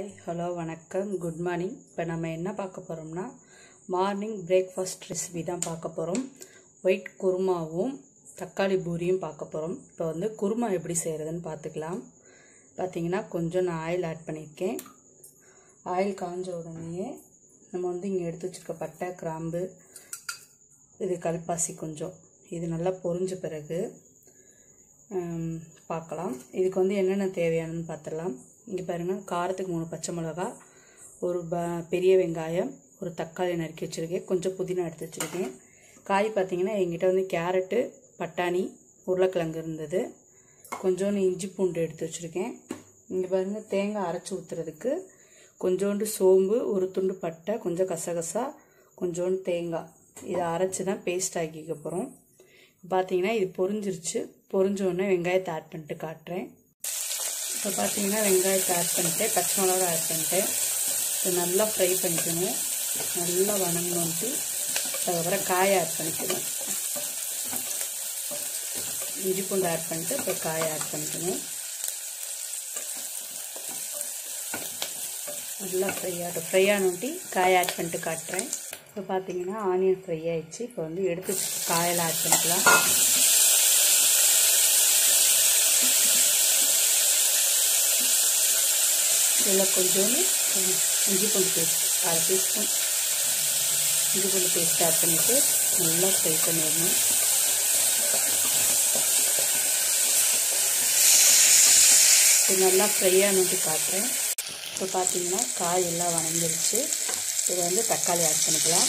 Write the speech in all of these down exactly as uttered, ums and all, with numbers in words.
Hi hello வணக்கம் good morning. இப்போ நம்ம என்ன பார்க்க போகிறோம்னா மார்னிங் பிரேக்ஃபாஸ்ட் ரெசிபி தான் பார்க்க போகிறோம். ஒயிட் குருமாவும் தக்காளி பூரியும் பார்க்க போகிறோம். இப்போ வந்து குருமா எப்படி செய்கிறதுன்னு பார்த்துக்கலாம். பார்த்திங்கன்னா கொஞ்சம் நான் ஆயில் ஆட் பண்ணியிருக்கேன். ஆயில் காஞ்ச உடனேயே நம்ம வந்து இங்கே எடுத்து வச்சுருக்க பட்டை கிராம்பு இது கல்பாசி கொஞ்சம் இது நல்லா பொரிஞ்ச பிறகு பார்க்கலாம். இதுக்கு வந்து என்னென்ன தேவையானன்னு பார்த்துடலாம். இங்கே பாருங்கள், காரத்துக்கு மூணு பச்சை மிளகா, ஒரு ப பெரிய வெங்காயம், ஒரு தக்காளி நறுக்கி வச்சுருக்கேன், கொஞ்சம் புதினா எடுத்து வச்சுருக்கேன். காய் பார்த்திங்கன்னா எங்கிட்ட வந்து கேரட்டு, பட்டாணி, உருளைக்கிழங்கு இருந்தது, கொஞ்சோண்டு இஞ்சி பூண்டு எடுத்து வச்சுருக்கேன். இங்கே பாருங்கள், தேங்காய் அரைச்சி ஊற்றுறதுக்கு கொஞ்சோண்டு சோம்பு, ஒரு துண்டு பட்டை, கொஞ்சம் கசகசா, கொஞ்சோண்டு தேங்காய் இதை அரைச்சி தான் பேஸ்ட் ஆக்கிக்க போகிறோம். பார்த்திங்கன்னா இது பொரிஞ்சிருச்சு. பொரிஞ்சோடனே வெங்காயத்தை ஆட் பண்ணிட்டு காட்டுறேன். இப்போ பார்த்தீங்கன்னா வெங்காயத்தை ஆட் பண்ணிட்டேன், பச்சை மிளகா ஆட் பண்ணிட்டேன். இது நல்லா ஃப்ரை பண்ணிக்கணும், நல்லா வணங்கணுன்ட்டு. அதுக்கப்புறம் காயை ஆட் பண்ணிக்கணும், இஞ்சி பூண்டு ஆட் பண்ணிட்டு இப்போ காயை ஆட் பண்ணிக்கணும். நல்லா ஃப்ரை ஆகிடும். ஃப்ரை ஆனோட்டி காயை ஆட் பண்ணிட்டு காட்டுறேன். இப்போ பார்த்தீங்கன்னா ஆனியன் ஃப்ரை ஆகிடுச்சு. இப்போ வந்து எடுத்து காயெல்லாம் ஆட் பண்ணிக்கலாம். இதில் கொஞ்சோண்டு இஞ்சி பூண்டு பேஸ்ட் அரை டீஸ்பூன் இஞ்சி பூண்டு பேஸ்ட் ஆட் பண்ணிவிட்டு நல்லா ஃப்ரை பண்ணிடணும். இது நல்லா ஃப்ரை ஆனது காட்டுறேன். இப்போ பார்த்தீங்கன்னா காய் எல்லாம் வணங்கிருச்சு. இதை வந்து தக்காளி ஆட் பண்ணிக்கலாம்.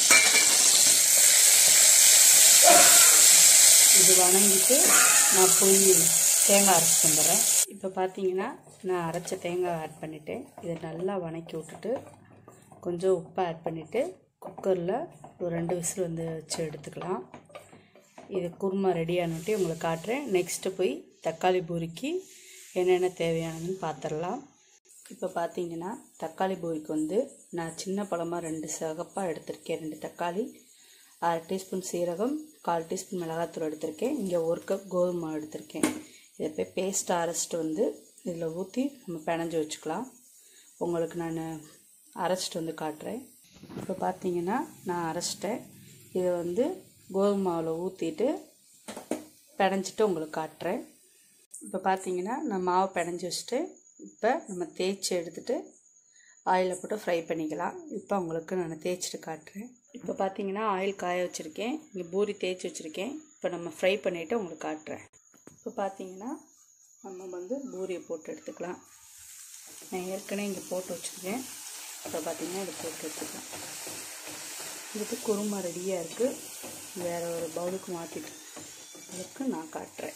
இது வணங்கிட்டு நான் போய் தேங்காய் அரைச்சி வந்துடுறேன். இப்போ பார்த்தீங்கன்னா நான் அரைச்ச தேங்காய் ஆட் பண்ணிவிட்டேன். இதை நல்லா வணக்கி விட்டுட்டு கொஞ்சம் உப்பை ஆட் பண்ணிவிட்டு குக்கரில் ஒரு ரெண்டு விசில் வந்து வச்சு எடுத்துக்கலாம். இது குருமா ரெடி ஆனிட்டு உங்களுக்கு காட்டுறேன். நெக்ஸ்ட்டு போய் தக்காளி பூரிக்கு என்னென்ன தேவையானதுன்னு பார்த்துடலாம். இப்போ பார்த்தீங்கன்னா தக்காளி பூரிக்கு வந்து நான் சின்ன பழமாக ரெண்டு சகப்பாக எடுத்திருக்கேன். ரெண்டு தக்காளி, அரை டீஸ்பூன் சீரகம், கால் டீஸ்பூன் மிளகாத்தூள் எடுத்திருக்கேன். இங்கே ஒரு கப் கோதுமை எடுத்திருக்கேன். இதை போய் பேஸ்ட் அரைச்சிட்டு வந்து இதில் ஊற்றி நம்ம பிணைஞ்சி வச்சுக்கலாம். உங்களுக்கு நான் அரைச்சிட்டு வந்து காட்டுறேன். இப்போ பார்த்தீங்கன்னா நான் அரைச்சிட்டேன். இதை வந்து கோதுமை மாவில் ஊற்றிட்டு பிணைஞ்சிட்டு உங்களுக்கு காட்டுறேன். இப்போ பார்த்தீங்கன்னா நான் மாவு பிணைஞ்சி வச்சுட்டு இப்போ நம்ம தேய்ச்சி எடுத்துகிட்டு ஆயிலில் போட்டு ஃப்ரை பண்ணிக்கலாம். இப்போ உங்களுக்கு நான் தேய்ச்சிட்டு காட்டுறேன். இப்போ பார்த்தீங்கன்னா ஆயில் காய வச்சுருக்கேன். இங்கே பூரி தேய்ச்சி வச்சுருக்கேன். இப்போ நம்ம ஃப்ரை பண்ணிவிட்டு உங்களுக்கு காட்டுறேன். இப்போ பார்த்தீங்கன்னா நம்ம வந்து பூரியை போட்டு எடுத்துக்கலாம். நான் ஏற்கனவே இங்கே போட்டு வச்சுருக்கேன். இப்போ பார்த்தீங்கன்னா இதை போட்டு எடுத்துக்கலாம். இதுக்கு குருமா ரெடியாக இருக்குது. வேறு ஒரு பவுலுக்கு மாற்றிட்டு அதுக்கு நான் காட்டுறேன்.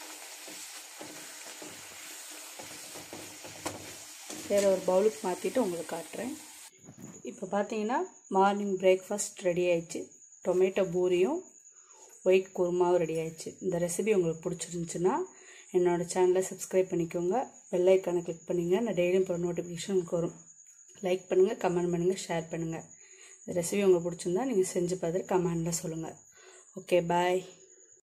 வேறு ஒரு பவுலுக்கு மாற்றிட்டு உங்களுக்கு காட்டுறேன். இப்போ பார்த்தீங்கன்னா மார்னிங் பிரேக்ஃபாஸ்ட் ரெடி ஆயிடுச்சு. டொமேட்டோ பூரியும் ஒயிட் குருமாவும் ரெடி ஆயிடுச்சு. இந்த ரெசிபி உங்களுக்கு பிடிச்சிருந்துச்சுன்னா என்னோடய சேனலை சப்ஸ்கிரைப் பண்ணிக்கோங்க, பெல் ஐக்கானை கிளிக் பண்ணிங்க. நான் டெய்லியும் போகிற நோட்டிஃபிகேஷன் உங்களுக்கு வரும். லைக் பண்ணுங்கள், கமெண்ட் பண்ணுங்கள், ஷேர் பண்ணுங்கள். இந்த ரெசிபி உங்களுக்கு பிடிச்சிருந்தா நீங்கள் செஞ்சு பார்த்துட்டு கமெண்டில் சொல்லுங்கள். ஓகே, பாய்.